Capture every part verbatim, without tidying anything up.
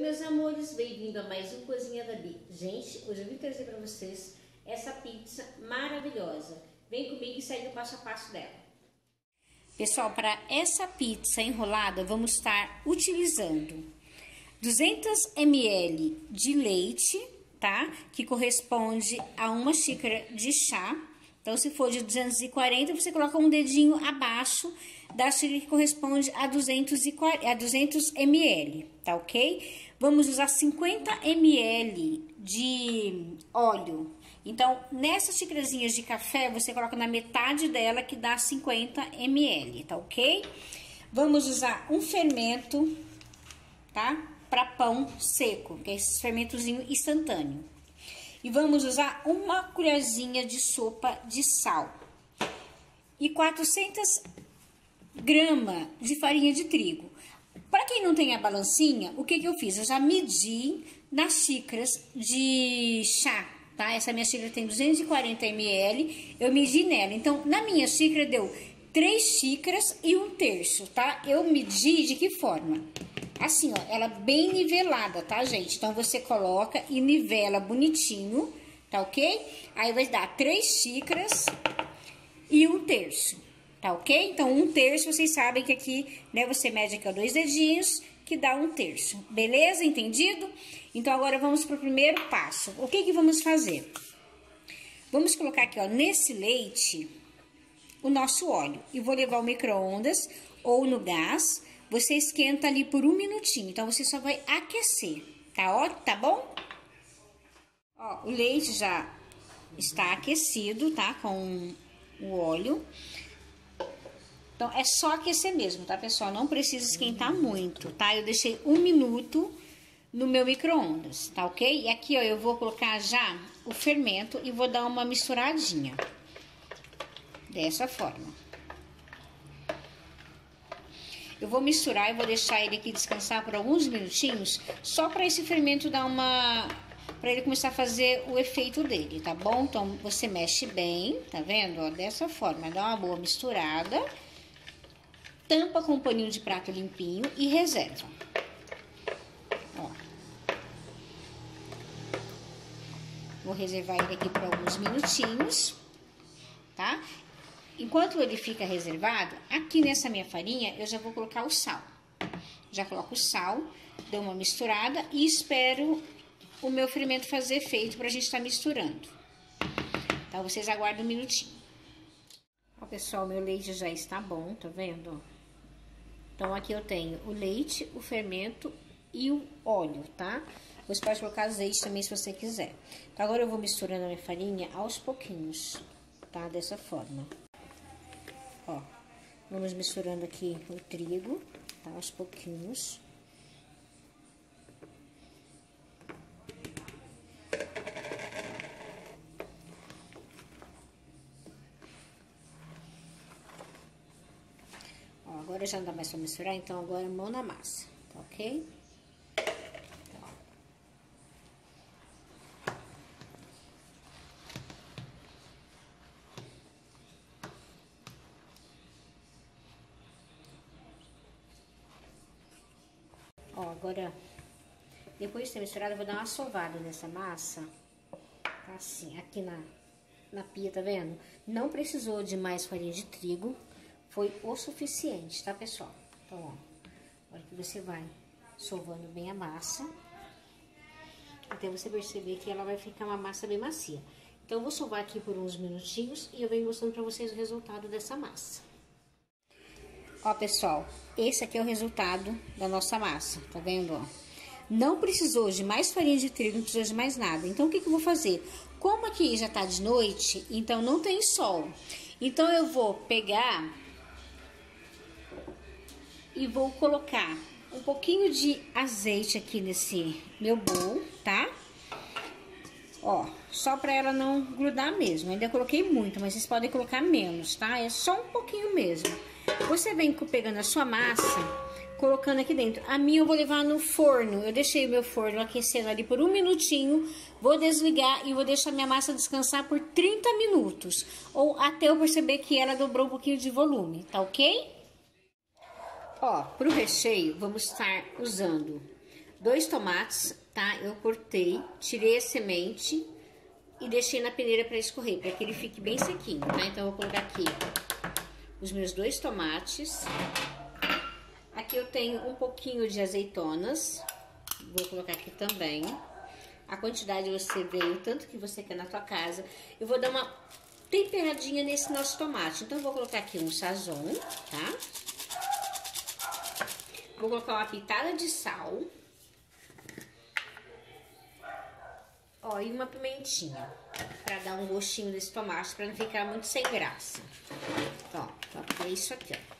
meus amores, bem-vindo a mais um Cozinha da Bi. Gente, hoje eu vim trazer para vocês essa pizza maravilhosa. Vem comigo e segue o passo a passo dela. Pessoal, para essa pizza enrolada, vamos estar utilizando duzentos mililitros de leite, tá? Que corresponde a uma xícara de chá. Então, se for de duzentos e quarenta, você coloca um dedinho abaixo da xícara que corresponde a duzentos mililitros, tá ok? Vamos usar cinquenta mililitros de óleo. Então, nessas xícarazinhas de café, você coloca na metade dela, que dá cinquenta mililitros, tá ok? Vamos usar um fermento, tá? Para pão seco, que é esse fermentozinho instantâneo. E vamos usar uma colherzinha de sopa de sal. E quatrocentas gramas de farinha de trigo. Para quem não tem a balancinha, o que que eu fiz? Eu já medi nas xícaras de chá, tá? Essa minha xícara tem duzentos e quarenta mililitros, eu medi nela. Então, na minha xícara deu três xícaras e um terço, tá? Eu medi de que forma? Assim, ó, ela bem nivelada, tá, gente? Então, você coloca e nivela bonitinho, tá ok? Aí, vai dar três xícaras e um terço, tá ok? Então, um terço, vocês sabem que aqui, né, você mede aqui, ó, dois dedinhos, que dá um terço. Beleza? Entendido? Então, agora vamos pro primeiro passo. O que que vamos fazer? Vamos colocar aqui, ó, nesse leite, o nosso óleo. E vou levar ao micro-ondas ou no gás. Você esquenta ali por um minutinho, então você só vai aquecer, tá ó, tá bom? Ó, o leite já está aquecido, tá? Com o óleo. Então, é só aquecer mesmo, tá, pessoal? Não precisa esquentar muito, tá? Eu deixei um minuto no meu micro-ondas, tá ok? E aqui, ó, eu vou colocar já o fermento e vou dar uma misturadinha. Dessa forma. Eu vou misturar e vou deixar ele aqui descansar por alguns minutinhos, só para esse fermento dar uma... para ele começar a fazer o efeito dele, tá bom? Então, você mexe bem, tá vendo? Ó, dessa forma, dá uma boa misturada, tampa com um paninho de prato limpinho e reserva. Ó. Vou reservar ele aqui por alguns minutinhos, tá? Enquanto ele fica reservado, aqui nessa minha farinha, eu já vou colocar o sal. Já coloco o sal, dou uma misturada e espero o meu fermento fazer efeito pra gente estar misturando. Então, vocês aguardam um minutinho. Ó, pessoal, meu leite já está bom, tá vendo? Então, aqui eu tenho o leite, o fermento e o óleo, tá? Você pode colocar azeite também, se você quiser. Então, agora eu vou misturando a minha farinha aos pouquinhos, tá? Dessa forma. Ó, vamos misturando aqui o trigo, tá? Aos pouquinhos. Ó, agora já não dá mais pra misturar, então agora mão na massa, tá ok? Ó, agora, depois de ter misturado, eu vou dar uma sovada nessa massa, tá assim, aqui na, na pia, tá vendo? Não precisou de mais farinha de trigo, foi o suficiente, tá, pessoal? Então, ó, agora que você vai sovando bem a massa, até você perceber que ela vai ficar uma massa bem macia. Então, eu vou sovar aqui por uns minutinhos e eu venho mostrando pra vocês o resultado dessa massa. Ó, pessoal, esse aqui é o resultado da nossa massa, tá vendo, ó? Não precisou de mais farinha de trigo, não precisou de mais nada. Então, o que que eu vou fazer? Como aqui já tá de noite, então não tem sol. Então, eu vou pegar e vou colocar um pouquinho de azeite aqui nesse meu bowl, tá? Ó, só pra ela não grudar mesmo. Ainda coloquei muito, mas vocês podem colocar menos, tá? É só um pouquinho mesmo. Você vem pegando a sua massa, colocando aqui dentro. A minha eu vou levar no forno. Eu deixei o meu forno aquecendo ali por um minutinho. Vou desligar e vou deixar minha massa descansar por trinta minutos. Ou até eu perceber que ela dobrou um pouquinho de volume, tá ok? Ó, pro recheio, vamos estar usando dois tomates, tá? Eu cortei, tirei a semente e deixei na peneira para escorrer, para que ele fique bem sequinho, tá? Então, eu vou colocar aqui os meus dois tomates. Aqui eu tenho um pouquinho de azeitonas, vou colocar aqui também. A quantidade você vê, o tanto que você quer na tua casa. Eu vou dar uma temperadinha nesse nosso tomate. Então, eu vou colocar aqui um sazon, tá? Vou colocar uma pitada de sal. Ó, e uma pimentinha, pra dar um gostinho desse tomate, pra não ficar muito sem graça. Ó, é isso aqui, ó.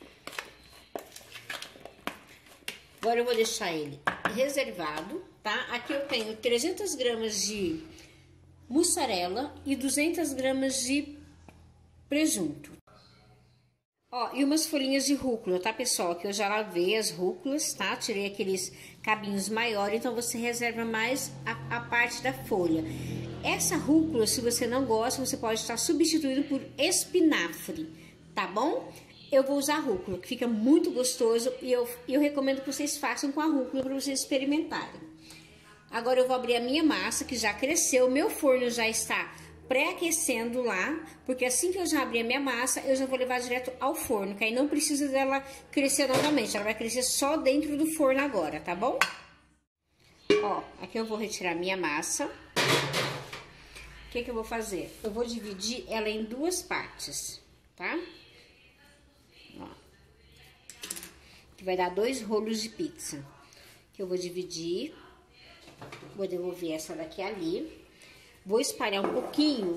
Agora eu vou deixar ele reservado, tá? Aqui eu tenho trezentas gramas de mussarela e duzentas gramas de presunto. Ó, e umas folhinhas de rúcula, tá, pessoal? Aqui eu já lavei as rúculas, tá? Tirei aqueles cabinhos maiores, então você reserva mais a, a parte da folha. Essa rúcula, se você não gosta, você pode estar substituindo por espinafre, tá bom? Eu vou usar rúcula, que fica muito gostoso e eu, eu recomendo que vocês façam com a rúcula para vocês experimentarem. Agora eu vou abrir a minha massa, que já cresceu, meu forno já está pré-aquecendo lá, porque assim que eu já abrir a minha massa, eu já vou levar direto ao forno, que aí não precisa dela crescer novamente, ela vai crescer só dentro do forno agora, tá bom? Ó, aqui eu vou retirar a minha massa. O que que eu vou fazer? Eu vou dividir ela em duas partes, tá? Ó, que vai dar dois rolos de pizza, que eu vou dividir, vou devolver essa daqui ali. Vou espalhar um pouquinho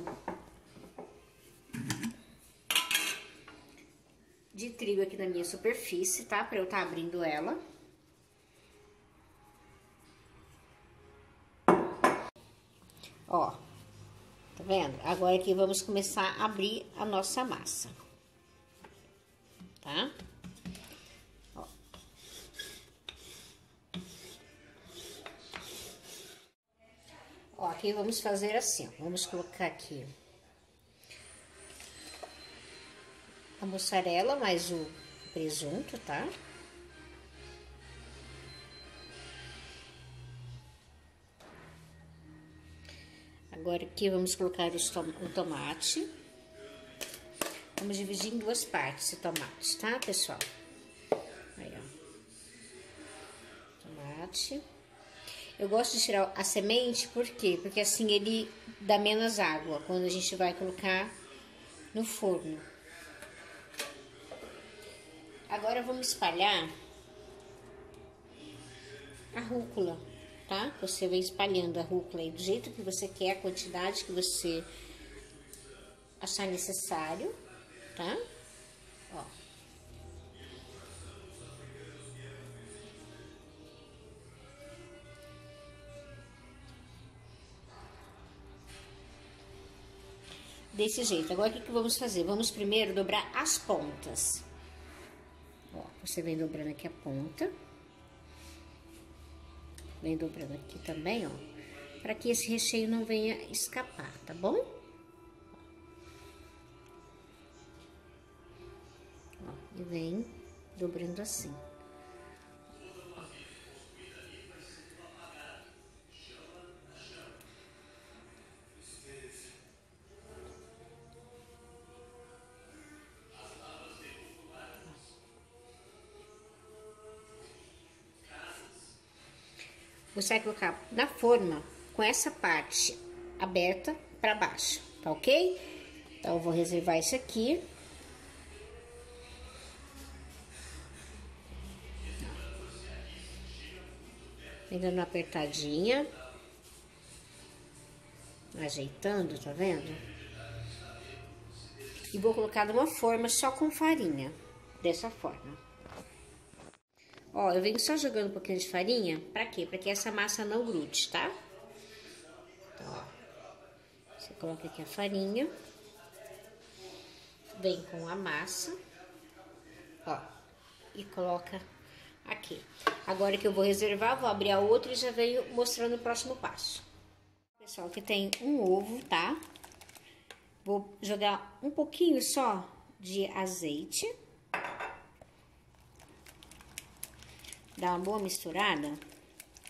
de trigo aqui na minha superfície, tá? Pra eu estar abrindo ela. Ó, tá vendo? Agora aqui vamos começar a abrir a nossa massa, tá? Ó. Ó, aqui vamos fazer assim, ó. Vamos colocar aqui a mussarela mais o presunto, tá? Agora aqui vamos colocar os tom o tomate. Vamos dividir em duas partes esse tomate, tá, pessoal? Aí, ó. Tomate. Eu gosto de tirar a semente, por quê? Porque assim ele dá menos água quando a gente vai colocar no forno. Agora vamos espalhar a rúcula, tá? Você vem espalhando a rúcula aí do jeito que você quer, a quantidade que você achar necessário, tá? Ó. Desse jeito. Agora, o que que vamos fazer? Vamos primeiro dobrar as pontas. Ó, você vem dobrando aqui a ponta. Vem dobrando aqui também, ó. Para que esse recheio não venha escapar, tá bom? Ó, e vem dobrando assim. Você vai colocar na forma com essa parte aberta para baixo, tá ok? Então, eu vou reservar isso aqui. Vem dando uma apertadinha. Ajeitando, tá vendo? E vou colocar numa forma só com farinha, dessa forma. Ó, eu venho só jogando um pouquinho de farinha, pra quê? Pra que essa massa não grude, tá? Então, ó, você coloca aqui a farinha, vem com a massa, ó, e coloca aqui. Agora que eu vou reservar, vou abrir a outra e já venho mostrando o próximo passo. Pessoal, aqui tem um ovo, tá? Vou jogar um pouquinho só de azeite. Dá uma boa misturada.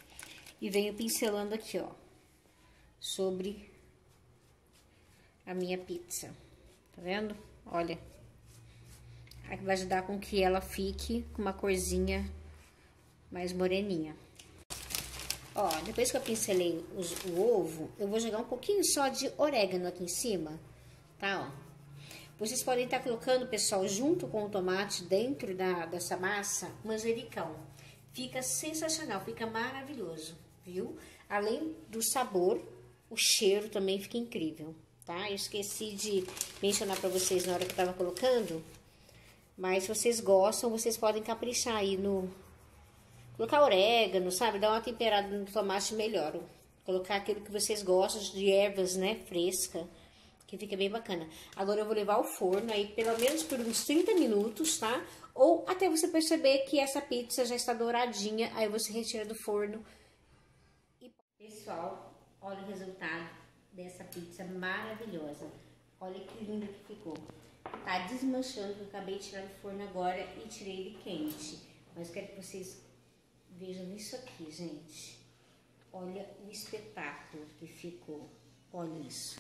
e venho pincelando aqui, ó, sobre a minha pizza. Tá vendo? Olha, vai ajudar com que ela fique com uma corzinha mais moreninha. Ó, depois que eu pincelei os, o ovo, eu vou jogar um pouquinho só de orégano aqui em cima, tá, ó. Vocês podem estar colocando, pessoal, junto com o tomate dentro da, dessa massa, manjericão. Fica sensacional, fica maravilhoso, viu? Além do sabor, o cheiro também fica incrível, tá? Eu esqueci de mencionar pra vocês na hora que eu tava colocando, mas se vocês gostam, vocês podem caprichar aí no... Colocar orégano, sabe? Dar uma temperada no tomate melhor. Colocar aquilo que vocês gostam de ervas, né? Fresca, que fica bem bacana. Agora eu vou levar ao forno aí pelo menos por uns trinta minutos, tá? Ou até você perceber que essa pizza já está douradinha, aí você retira do forno. E... Pessoal, olha o resultado dessa pizza maravilhosa. Olha que linda que ficou. Tá desmanchando, eu acabei de tirar do forno agora e tirei ele quente. Mas quero que vocês vejam isso aqui, gente. Olha o espetáculo que ficou. Olha isso.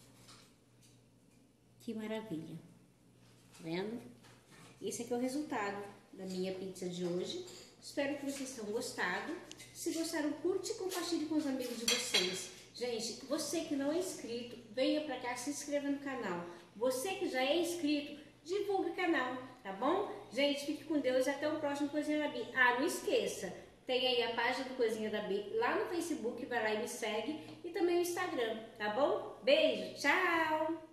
Que maravilha. Tá vendo? Esse aqui é o resultado da minha pizza de hoje. Espero que vocês tenham gostado. Se gostaram, curte e compartilhe com os amigos de vocês. Gente, você que não é inscrito, venha pra cá, se inscreva no canal. Você que já é inscrito, divulgue o canal, tá bom? Gente, fique com Deus e até o próximo Cozinha da Bi. Ah, não esqueça, tem aí a página do Cozinha da Bi lá no Facebook, vai lá e me segue. E também o Instagram, tá bom? Beijo, tchau!